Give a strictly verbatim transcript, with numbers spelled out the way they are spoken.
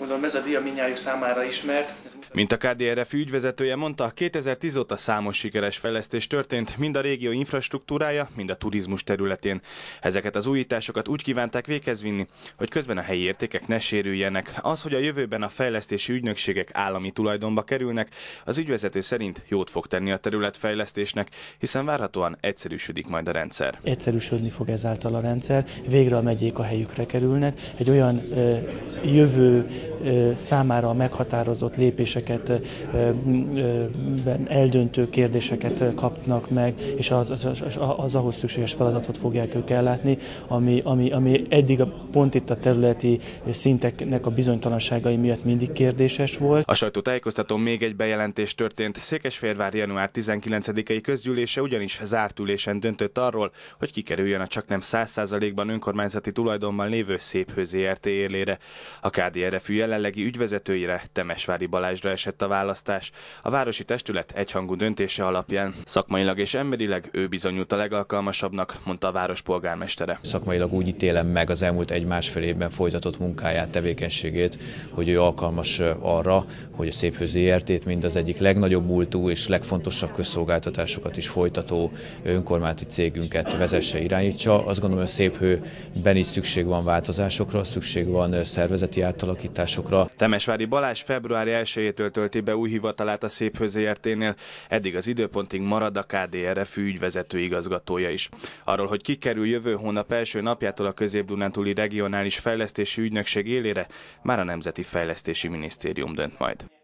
Gondolom ez a díj mindnyájuk számára ismert. Mint a ká dé er ef ügyvezetője mondta, kétezer-tíz óta számos sikeres fejlesztés történt, mind a régió infrastruktúrája, mind a turizmus területén. Ezeket az újításokat úgy kívánták véghez vinni, hogy közben a helyi értékek ne sérüljenek. Az, hogy a jövőben a fejlesztési ügynökségek állami tulajdonba kerülnek, az ügyvezető szerint jót fog tenni a területfejlesztésnek, hiszen várhatóan egyszerűsödik majd a rendszer. Egyszerűsödni fog ezáltal a rendszer, végre a megyék a helyükre kerülnek, egy olyan ö, jövő ö, számára meghatározott lépéseket, ö, ö, eldöntő kérdéseket kapnak meg, és az, az, az, az ahhoz szükséges feladatot fogják ők ellátni, ami, ami, ami eddig a, pont itt a területi szinteknek a bizonytalanságai miatt mindig kérdéses volt. A sajtótájékoztatón még egy bejelentés történt. Székesfehérvár január tizenkilencedikei közgyűlése ugyanis zárt ülésen döntött arról, hogy kikerüljön a csaknem száz százalékban önkormányzati tulajdonban lévő Széphő zé er té élére. A ká dé er ef jelenlegi ügyvezetőjére, Temesvári Balázsra esett a választás. A városi testület egyhangú döntése alapján szakmailag és emberileg ő bizonyult a legalkalmasabbnak, mondta a város polgármestere. Szakmailag úgy ítélem meg az elmúlt egy-másfél évben folytatott munkáját, tevékenységét, hogy ő alkalmas arra, hogy a Széphő zé er té-t mind az egyik legnagyobb múltú és legfontosabb közszolgáltatásokat is folytató önkormányzati cégünket vezesse, irányítsa. Azt gondolom, hogy a Széphőben is szükség van változásokra, szükség van szervezeti átalakításokra. Temesvári Balázs február elsejétől tölti be új hivatalát a Széphő zé er té-nél, eddig az időpontig marad a ká dé er ef ügyvezető igazgatója is. Arról, hogy kikerül jövő hónap első napjától a Közép-Dunántúli Regionális Fejlesztési Ügynökség élére, már a Nemzeti Fejlesztési Minisztérium dönt majd.